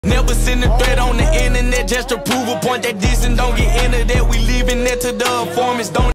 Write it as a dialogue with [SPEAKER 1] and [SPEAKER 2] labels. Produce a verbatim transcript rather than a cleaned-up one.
[SPEAKER 1] Never send a threat on the internet just to prove a point that this and don't get into that. We leaving that to the informants. Don't